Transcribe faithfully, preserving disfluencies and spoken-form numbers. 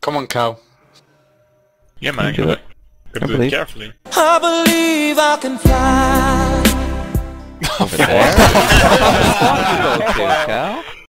Come on, Cal. Yeah, man. do Gotta, it. gotta I do it believe. carefully. I believe I can fly. Over there. Cal?